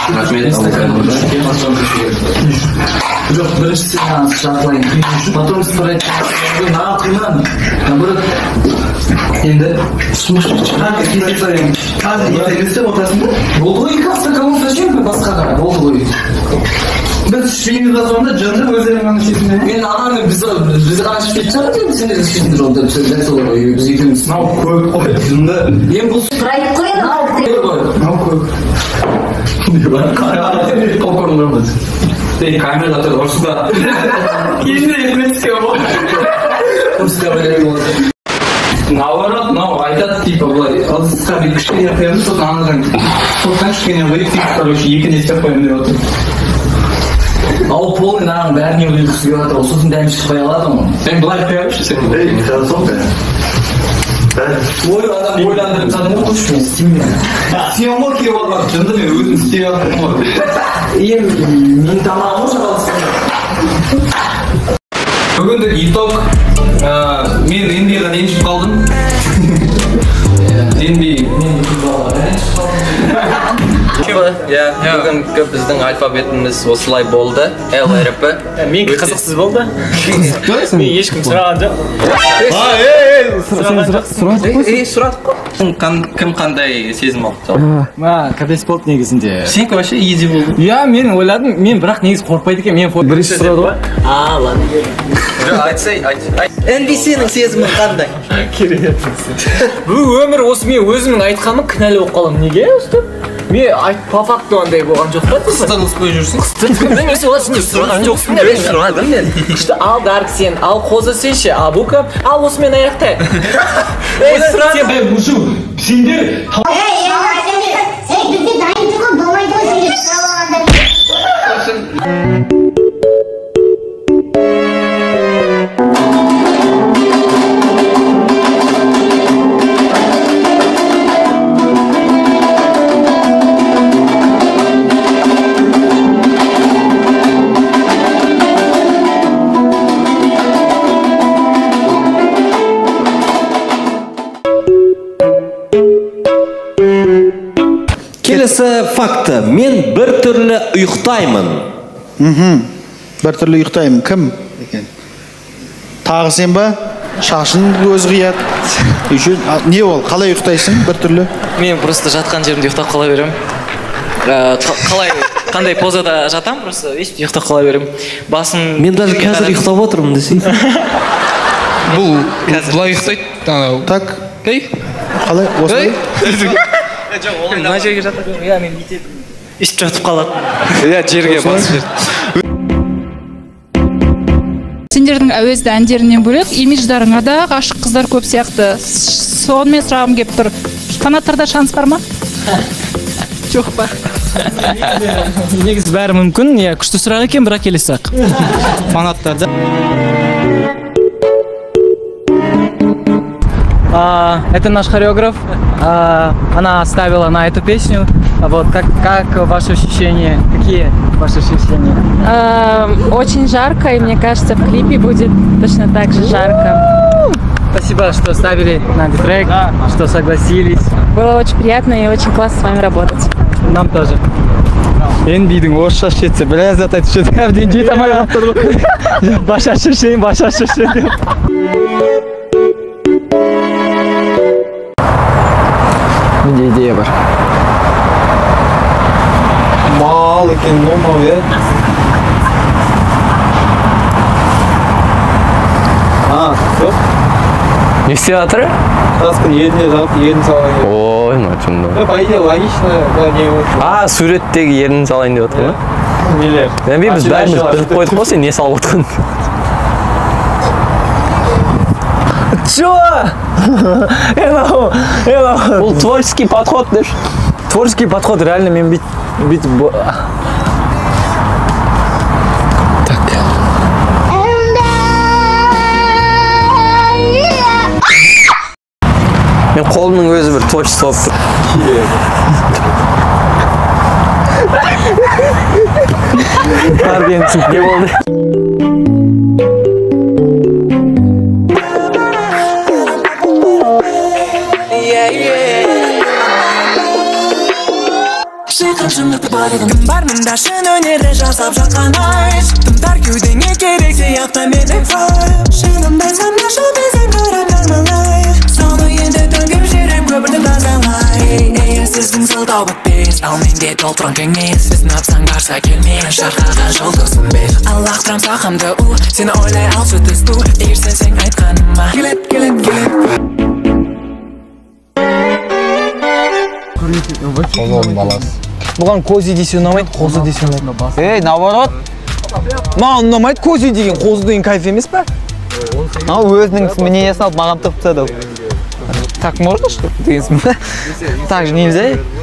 Рахмет. Жоқ, бірінші сен шартылайын. Потом спорать. Нахрен. Наоборот. Енді сумасшедший. Қазір ертеңгісі ортасында. Болды ғой, екі hafta кому зачем басқаға? Болды ғой. Біз ішпейміз азонда жынды өздерің ғана ішесіңдер. Мен ағаны біз ғана ішпейді шығар деймін, сендер ішесіңдер онда. Дәл солай ғой, біз екеуміз. Мынау көп қой, жынды. Мен бұл спрайт қой, мынау көп. Попкорн бар. Камера тұр, ұрсыда. Кейінде есметіске бол. Ұрсыға бәлем болды. Наоборот, мынау айтады, типа, былай, ыдысқа бір кішкене қоямыз, сосын анадан сосын кішкене қойып, короче, екіне істеп қоямын деп отыр. Ал полный нағын бәріне өлгісі келіп жатыр, сосын дәмі шықпай қалады ғой. Мен былай қоямыншы сен. Ей, хорошо, ой, адам ойландырып садым ғой, қойшы мен істеймін. Сен ғой келіп алған, жынды мен өзім істей жатырмын ғой. Мен тамағым ғой жағалысында. Бүгіндік итог, мен Индияға ренжіп қалдым. Бүгінгі біздің алфавитіміз осылай болды. Л әріпі. Менің қызықсыз болды. Мен ешкім сұраған жоқ. Сұрадық қой. Кім қандай сезім алды? Кәдес болды негізінде. Сенікі вообще изи болды. Иә, мен ойладым, мен бірақ негіз қорқпайды екен. Мен бірінші сұрады ғой. Ладно. Айтсай. NBC-нің сезімі қандай? Керемет. Бұл өмір осы мен өзімнің айтқаным кінәлі болып қалам. Неге өстіп? Мен по факту андай болған жоқ па? Қыстырылыспай жүрсің? Мен солай сендер сұраған жоқсың. Мен сұрадым мен. Күшті ал Дарк сен, ал Қозы сенші, ал Бука, ал осымен аяқтай. Сен мұшу, сендер... Бізде дайын тұрған болмайды ғой сендер сұралағанда. Келесі факты. Мен бір түрлі ұйықтаймын. Бір түрлі ұйықтаймын. Кім? Тағы сен ба? Шашын өзі қияды. Не ол? Қалай ұйықтайсың бір түрлі? Мен просто жатқан жерімде ұйықтап қала берем. Қандай позада жатам, просто ұйықтап қала берем. Басым... Мен даже қазір ұйықтап отырмын десей. Бұл бұлай ұйықтайды. Так. Қалай? Осылай? Мына жерге жатады. Иә, мен бүйтіп үстіп жатып қалады. Иә, жерге басып жіберді. Сендердің әуезді әндерінен бөлек имидждарыңа да ғашық қыздар көп сияқты. Сонымен сұрағым келіп тұр. Фанаттарда шанс бар ма? Жоқ па. Негізі бәрі мүмкін. Иә, күшті сұрақ екен, бірақ келесі ақ. Фанаттарда. Это наш хореограф. Она оставила на эту песню. Вот как ваши ощущения? Какие ваши ощущения? Очень жарко, и мне кажется, в клипе будет точно так же жарко. Спасибо, что ставили на битрек, что согласились. Было очень приятно и очень классно с вами работать. Нам тоже. NB'дің орысша шетсе, біраз зат айтып жүрді. Әбден жете алмай қалып тұрды. Баша шешейін деп. Менде идея бар. Мал екен, номау, е? Көп? Не істеп жатыр? Красканы еріне жағып, ерін салайын. Ой, мачымда. По идее, логично, не вот. Суреттегі ерін салайын деп отыр ма? Нелер? Біз бәріміз біліп қойдық қой, сен не салып отырғын? Чё? Бұл творческий подход деп. Творческий подход, реально мен бүйтіп... Мен қолымның өзі бір творчество болып тұр. Қарбен түсінке болды. айтқан шындықты бар едім кім бар мұнда шын өнерді жасап жатқан айш тымдар кеудеңе керек сияқты менің шынымды айтсам наша бізен қараңдар малай соны енді төнгіп жүрем көпірді тазалай сіздің сылтау бітпес ал менде толтырған кеңес сіз напсаң барса келмес шарқаған жұлдызым бес ал лақтырам сақымды сені ойлай алшы түсту егер сенсең айтқаныма келет Бұған кози десе ұнамайды, қозы десе ұнайды. Ей, наоборот. Маған ұнамайды, кози деген қозы деген кайф емес па? Өзінің мнениесін алып маған тығып тастады. Так можно что-то? Так же нельзя?